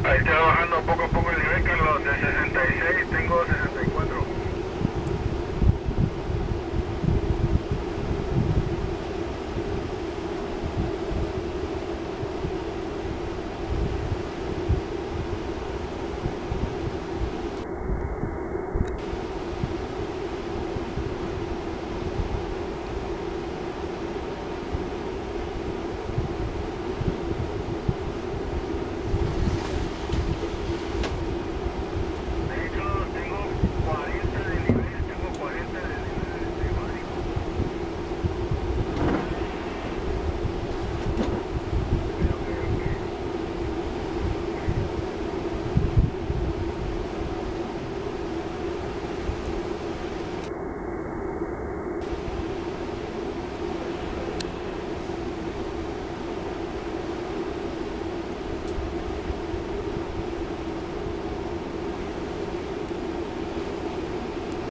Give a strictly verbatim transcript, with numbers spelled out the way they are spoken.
Ahí está bajando poco a poco el nivel, Carlos, de sesenta y seis, tengo